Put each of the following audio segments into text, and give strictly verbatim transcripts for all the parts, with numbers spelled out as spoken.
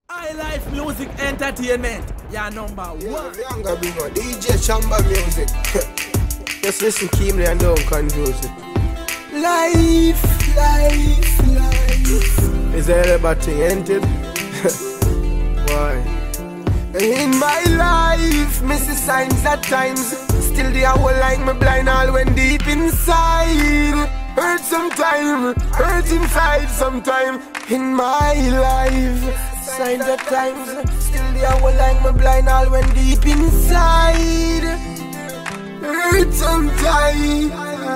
High Life Music Entertainment, yeah, number one. Yeah, younger big one, D J Chamba Music. Just listen keenly and don't confuse it. Life, life, life. Is there a bad thing, ain't it? Why? In my life, me see signs at times. Still the hour like me blind all when deep inside. Hurt sometime, hurt inside sometime. In my life, signs at times. Still the hour like me blind all when deep inside. Hurt sometime.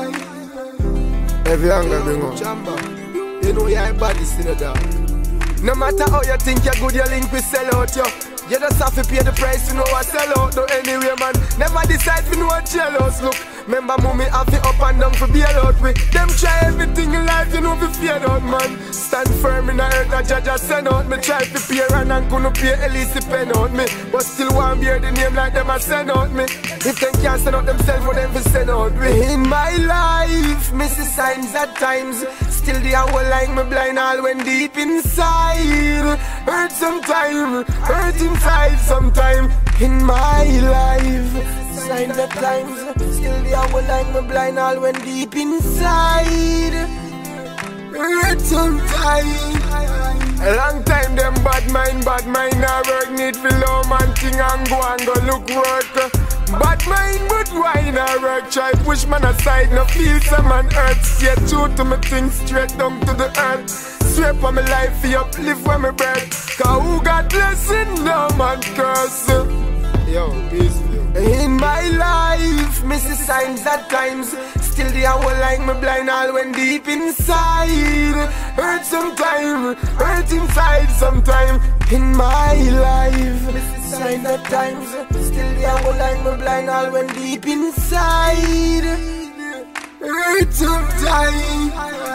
Every anger bring up Chamba. You know your body still there. No matter how you think you're good, you link with sell out yo. You just have to pay the price to know what sell out. No anyway man, never decide to know what jealous. Look, remember mommy have to up and down for bail out with. Them try everything in life, you know be feared out man. Stand firm in the earth, the judge just send out me. Try to pay run and couldn't pay at least the pen out me. But still want bear the name like them a send out me. If them can't send out themselves for them to send out me. In my life, me see signs at times. Still the hour like me blind all when deep inside. Hurt sometime, hurt inside sometime. In my life, signs at times. Still the hour like me blind all when deep inside. Hurt sometime. A long time them bad mind, bad mind I work. Need for low man thing and go and go look work. Bad mind, but why not work? Try push man aside, no feel some man hurt. Stay true to me things straight down to the earth. Sweep on my life for uplift for my breath. Cause who got blessing, no man curse. Yo, peace. In my life, me see signs at times. Still the hour like me blind all when deep inside. Hurt sometime, hurt inside sometime. In my life, me see signs at times. Still the hour like me blind all when deep inside. Hurt sometime.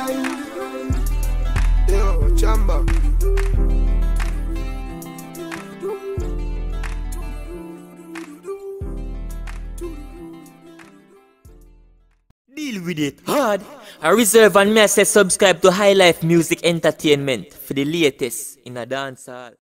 Yo, Chamba. Deal with it hard. I reserve and me I say subscribe to High Life Music Entertainment for the latest in a dancehall.